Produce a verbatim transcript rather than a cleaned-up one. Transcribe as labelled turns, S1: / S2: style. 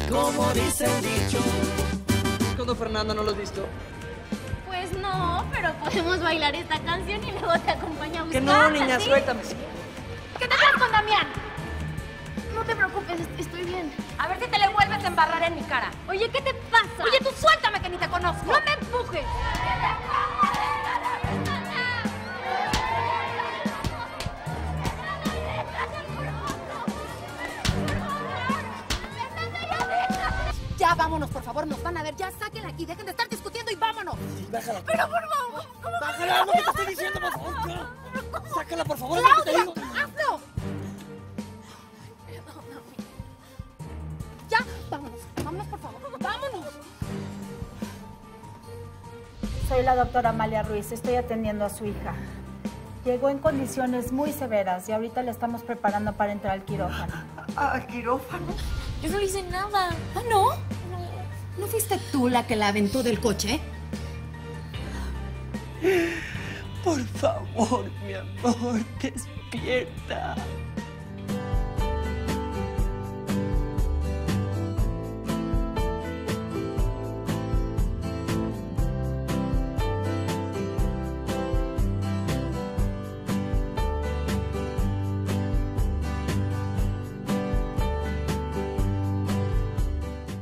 S1: como dice el dicho. ¿Cuándo, Fernanda, no lo has visto?
S2: Pues no, pero podemos bailar esta canción y luego te acompaña a buscar.
S1: Que no, niña,
S2: ¿sí?
S1: suéltame.
S2: ¿Qué te pasa con Damián? No te preocupes, est- estoy bien.
S3: A ver si te le vuelves a embarrar en mi cara.
S2: Oye, ¿qué te pasa?
S3: Oye, tú suéltame que ni te conozco.
S2: ¡No me empujes!
S3: Ya vámonos, por favor, nos van a ver. Ya sáquenla aquí, dejen de estar discutiendo y vámonos.
S1: Sí, bájala.
S3: Pero por favor, ¿cómo
S1: Bájala, lo que te estoy diciendo, por favor. Ya. Sácala, por favor, es lo que te
S3: ¡Claudia!
S1: digo.
S3: ¡Hazlo! Ya, vámonos, vámonos, por favor, vámonos.
S4: Soy la doctora Amalia Ruiz, estoy atendiendo a su hija. Llegó en condiciones muy severas y ahorita la estamos preparando para entrar al quirófano.
S3: ¿Al quirófano?
S2: Yo no le hice nada.
S3: ¿Ah, no? ¿No fuiste tú la que la aventó del coche?
S1: Por favor, mi amor, despierta.